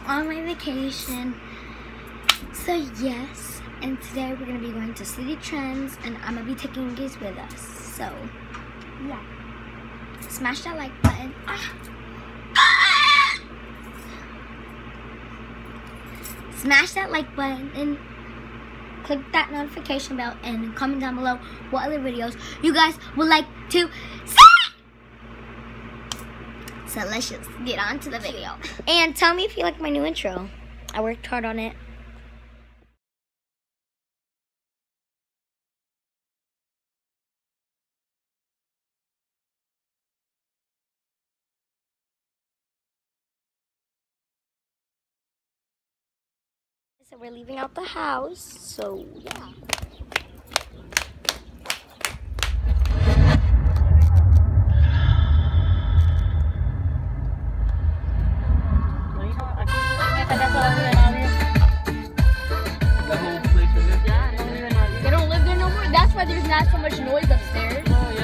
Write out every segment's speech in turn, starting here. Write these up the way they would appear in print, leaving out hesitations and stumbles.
on my vacation. So yes, and today we're gonna be going to City Trends, and I'm gonna be taking you guys with us. So yeah, smash that like button. Smash that like button and click that notification bell, and comment down below what other videos you guys would like to see. So let's just get on to the video. And tell me if you like my new intro. I worked hard on it. So we're leaving out the house, so yeah. They don't live there no more. That's why there's not so much noise upstairs.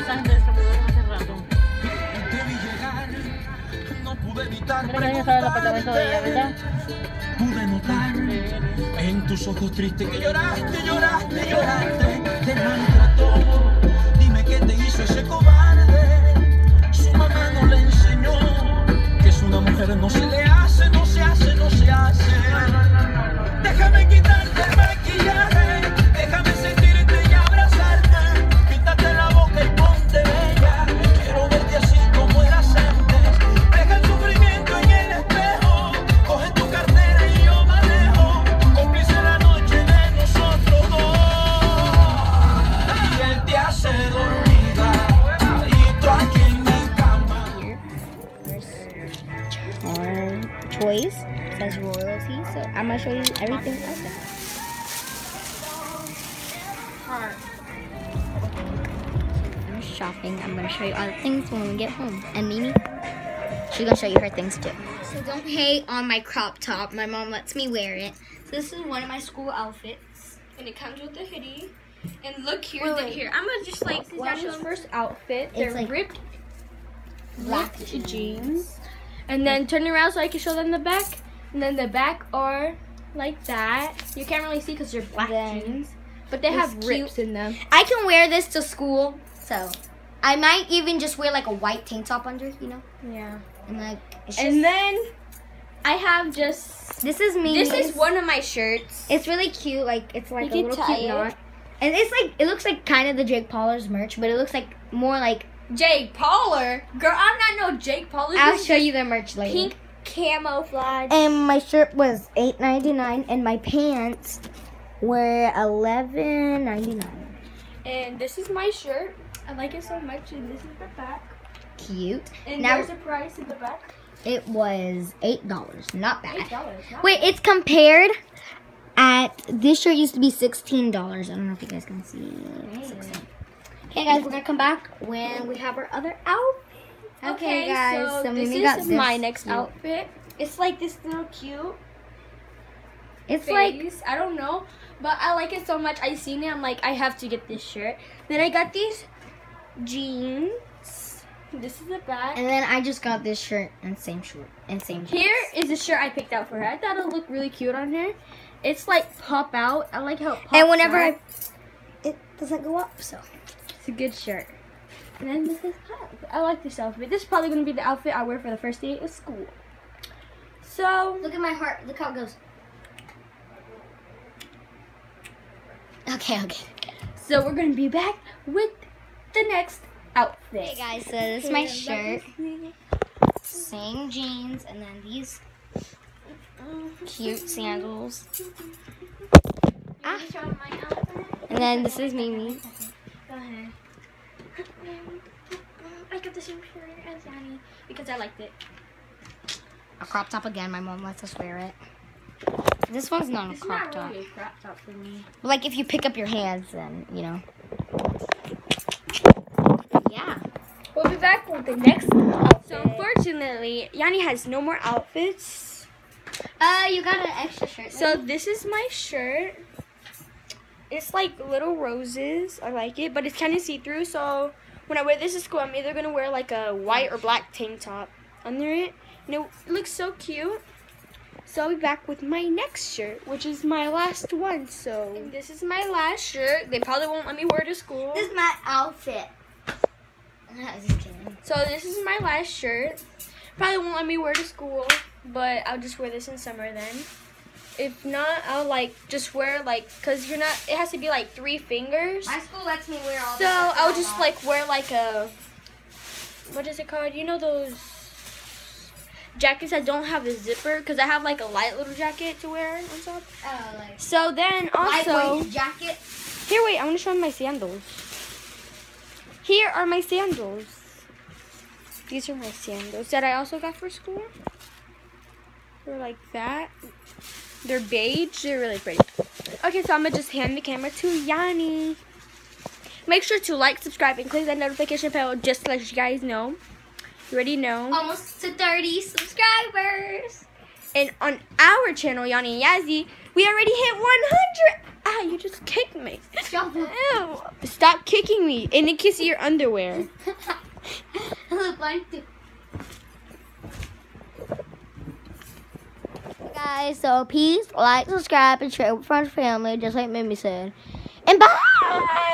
Pude notar en tus ojos tristes que lloraste, lloraste, lloraste. Te maltrató. Dime qué te hizo ese cobarde. Su mamá no le enseñó que es una mujer, no se le hace, no se hace, no se hace. Déjame quitarte el maquillaje, déjame sentirte y abrazarte. Quítate la boca y ponte bella. Quiero verte así como eras antes. Deja el sufrimiento en el espejo. Coge tu cartera y yo manejo. Cómplice la noche de nosotros dos. Y él te hace dormida. Y tú aquí en mi cama. Our toys. It says royalty, so I'm gonna show you everything else. I'm shopping. I'm gonna show you all the things when we get home. And Mimi, she's gonna show you her things too. So don't hate on my crop top. My mom lets me wear it. So this is one of my school outfits, and it comes with a hoodie. And look here, here. I'm gonna just like Yani's first outfit. It's They're like ripped black jeans. And then turn around so I can show them the back. And then the back are like that. You can't really see because they're black jeans. But they have rips in them. I can wear this to school, so I might even just wear like a white tank top under, you know? Yeah. And like, it's And then I have just... this is me. This is one of my shirts. It's really cute. Like, it's like a You little can cute tie it. knot. And it's like, it looks like kind of the Jake Paulers merch, but it looks like more like... Jake Pauler? Girl, I'm not no Jake Pauler. I'll show you the merch later. Pink camouflage. And my shirt was $8.99, and my pants were $11.99. And this is my shirt. I like it so much. And this is the back. Cute. And Now, there's a price in the back. it was $8. Not bad. $8. Wait, it's compared at, this shirt used to be $16. I don't know if you guys can see. Okay, guys, we're gonna come back when we have our other outfit. Okay, guys, so so this Mimi got is this my next cute. outfit. It's like this little cute It's like, face. I don't know, but I like it so much. I seen it. I'm like, I have to get this shirt. Then I got these jeans. This is the back. and then I just got this shirt and same shirt and same. Here jeans. is a shirt I picked out for her. I thought it would look really cute on her. It's like pop out. I like how it pops And whenever out. it doesn't go up, so. It's a good shirt. And then this is I like this outfit. This is probably going to be the outfit I wear for the first day of school. So, Look at my heart. Look how it goes. Okay. so we're going to be back with the next outfit. Hey guys, so this is my shirt. Same jeans, and then these cute sandals. And then this is Mimi. Go ahead. I got the same shirt as Yanni because I liked it. A crop top again. My mom lets us wear it. This one's not a It's crop not top. really a crop top for me. But like if you pick up your hands, then you know. Yeah. We'll be back with the next outfit. So unfortunately, Yanni has no more outfits. You got an extra shirt. So this is my shirt. It's like little roses. I like it, but it's kind of see-through. So when I wear this to school, I'm either gonna wear like a white or black tank top under it, and it looks so cute. So I'll be back with my next shirt, which is my last one. So and this is my last shirt. They probably won't let me wear to school. This is my outfit. Just kidding. So this is my last shirt. Probably won't let me wear to school, but I'll just wear this in summer then. If not, I'll like just wear like, cause you're not. It has to be like 3 fingers. My school lets me wear all. So I'll just like wear like a. What is it called? You know those jackets that don't have a zipper? Cause I have like a light little jacket to wear on top. Oh, like. So then also. Lightweight jacket. Here, wait. I want to show them my sandals. Here are my sandals. These are my sandals that I also got for school. They're like that. They're beige. They're really pretty. Okay, so I'm going to just hand the camera to Yanni. Make sure to like, subscribe, and click that notification bell just to let you guys know. You already know. Almost to 30 subscribers. And on our channel, Yanni and Yazzie, we already hit 100. Ah, you just kicked me. Ew. Stop kicking me. And then kiss your underwear. Guys, so please like, subscribe, and share with friends and family, just like Mimi said. And bye!